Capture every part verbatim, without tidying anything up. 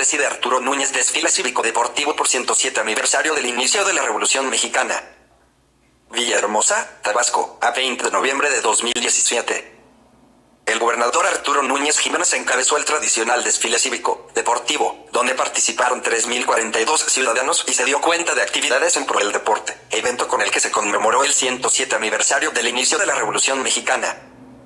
preside Arturo Núñez desfile cívico-deportivo por ciento siete aniversario del inicio de la Revolución Mexicana. Villahermosa, Tabasco, a veinte de noviembre de dos mil diecisiete. El gobernador Arturo Núñez Jiménez encabezó el tradicional desfile cívico-deportivo, donde participaron tres mil cuarenta y dos ciudadanos y se dio cuenta de actividades en pro del deporte, evento con el que se conmemoró el ciento siete aniversario del inicio de la Revolución Mexicana.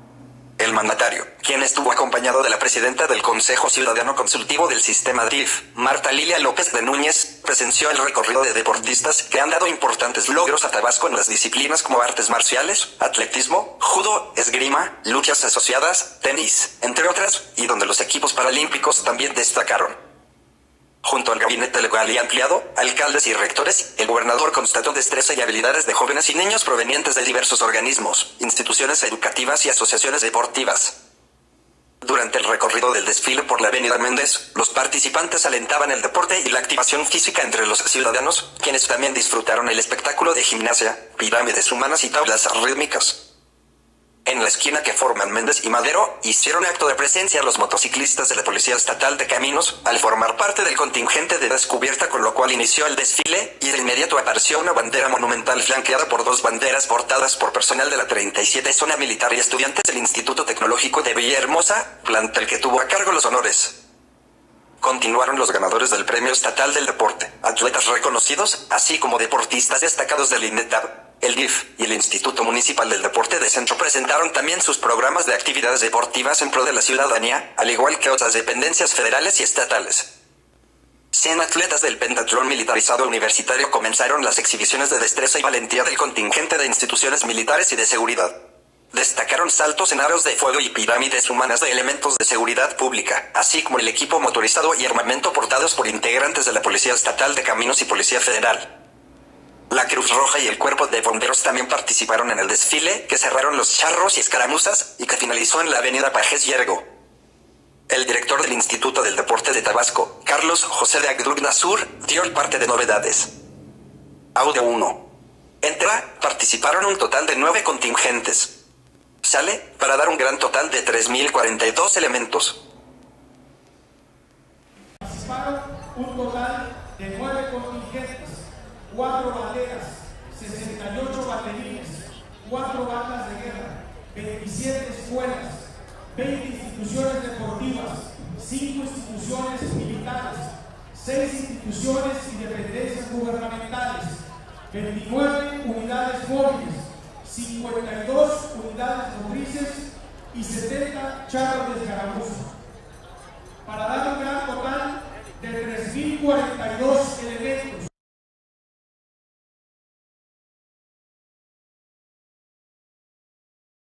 El mandatario, quien estuvo acompañado de la presidenta del Consejo Ciudadano Consultivo del Sistema D I F, Marta Lilia López de Núñez, presenció el recorrido de deportistas que han dado importantes logros a Tabasco en las disciplinas como artes marciales, atletismo, judo, esgrima, luchas asociadas, tenis, entre otras, y donde los equipos paralímpicos también destacaron. Junto al gabinete legal y ampliado, alcaldes y rectores, el gobernador constató destreza y habilidades de jóvenes y niños provenientes de diversos organismos, instituciones educativas y asociaciones deportivas. Durante el recorrido del desfile por la Avenida Méndez, los participantes alentaban el deporte y la activación física entre los ciudadanos, quienes también disfrutaron el espectáculo de gimnasia, pirámides humanas y tablas rítmicas. En la esquina que forman Méndez y Madero, hicieron acto de presencia los motociclistas de la Policía Estatal de Caminos, al formar parte del contingente de descubierta, con lo cual inició el desfile, y de inmediato apareció una bandera monumental flanqueada por dos banderas portadas por personal de la treinta y siete Zona Militar y estudiantes del Instituto Tecnológico de Villahermosa, plantel que tuvo a cargo los honores. Continuaron los ganadores del Premio Estatal del Deporte, atletas reconocidos, así como deportistas destacados del INDETAB. El D I F y el Instituto Municipal del Deporte de Centro presentaron también sus programas de actividades deportivas en pro de la ciudadanía, al igual que otras dependencias federales y estatales. cien atletas del pentatlón militarizado universitario comenzaron las exhibiciones de destreza y valentía del contingente de instituciones militares y de seguridad. Destacaron saltos en aros de fuego y pirámides humanas de elementos de seguridad pública, así como el equipo motorizado y armamento portados por integrantes de la Policía Estatal de Caminos y Policía Federal. La Cruz Roja y el Cuerpo de Bomberos también participaron en el desfile, que cerraron los charros y escaramuzas, y que finalizó en la avenida Pajés Yergo. El director del Instituto del Deporte de Tabasco, Carlos José de Agdug-Nasur, dio el parte de novedades. Audio uno. Entra, participaron un total de nueve contingentes. Sale, para dar un gran total de tres mil cuarenta y dos elementos. Participaron un total de nueve contingentes. Cuatro banderas, sesenta y ocho baterines, cuatro bandas de guerra, veintisiete escuelas, veinte instituciones deportivas, cinco instituciones militares, seis instituciones y dependencias gubernamentales, veintinueve unidades móviles, cincuenta y dos unidades motrices y setenta charros de escaramuza, para dar un gran total de tres mil cuarenta y dos